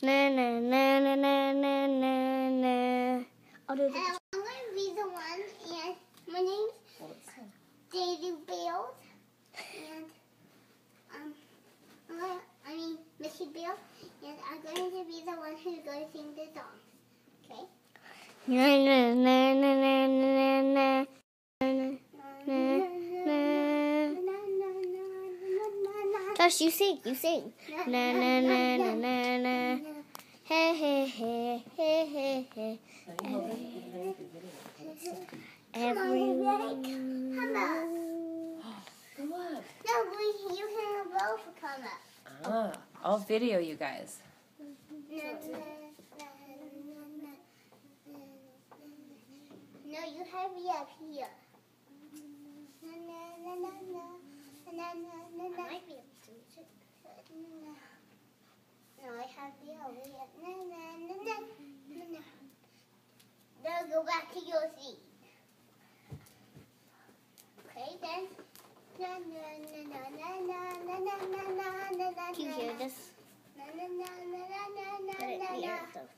I'll do this. I'm going to be the one, and my name's Daisy Bales, and Missy Bale, and I'm going to be the one who's going to sing the song. Okay? Tush, you sing. Na na na na na na. Hey hey hey hey hey hey. Everyone. Come up. No, you can both come up. I'll video you guys. No, you have me up here. I might be able to. No, I have you over here. Now go back to your seat. Okay, then. Do you hear this? Put it in the air, though.